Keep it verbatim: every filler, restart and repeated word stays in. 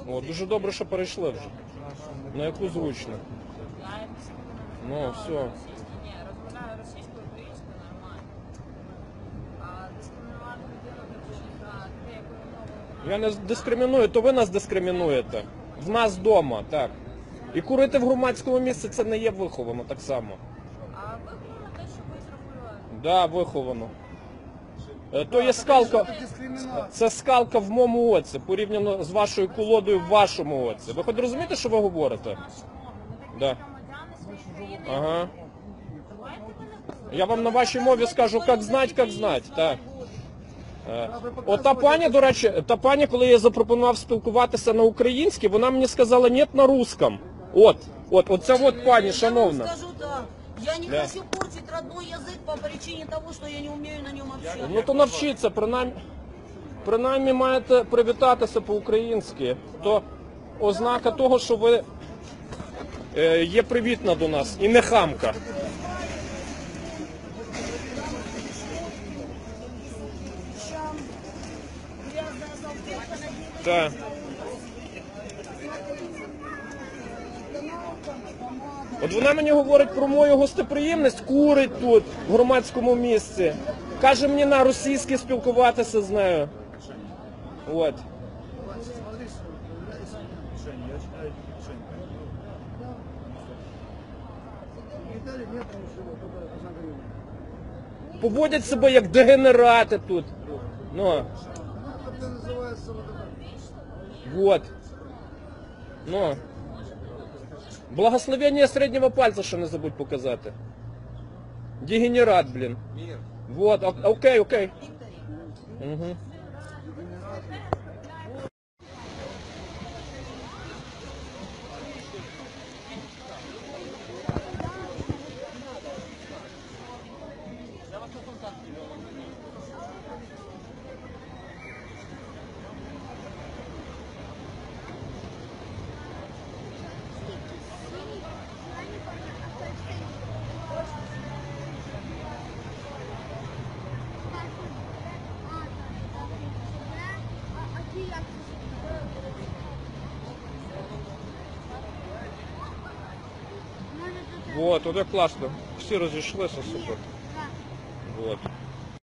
О, дуже добре, що перейшли вже. На яку зручно. Ну, все. Ні, розмовляю російською, українською нормально. А дискримінувати людину, а те, якою мовою вона... Я не дискриміную, то ви нас дискримінуєте. В нас вдома, так. І курити в громадському місці це не є виховано так само. А виховано те, що ви зробили? Да, виховано. Е, То є скалка, це скалка в моєму оці, порівняно з вашою колодою в вашому оці. Ви хоч розумієте, що ви говорите? Наші мови. Ми такі Да. громадяни своєї країни. Ага. Давайте ви не будете. Я вам на вашій мові скажу, як знать, як знать. Так. Е, От та пані, до речі, та пані, коли я запропонував спілкуватися на українській, вона мені сказала «ні» на русском. От, от, оця от пані, шановна. Я вам скажу так. Я не Да. хочу портить родной язык по причине того, что я не умею на нем общаться. Ну то навчіться, принаймні, принаймні маєте привітатися по-українськи. То ознака того, що ви е, є привітна до нас і не хамка. Так. От вона мені говорить про мою гостеприємність, курить тут, в громадському місці. Каже мені на російській спілкуватися з нею. От. Поводять себе як дегенерати тут. Ну. Вот. Ну. Благословення середнього пальця ще не забудь показати. Дегенерат, блін. Вот, о- окей, окей. Угу. Вот, от як класно. Всі розійшлися, супер. Вот.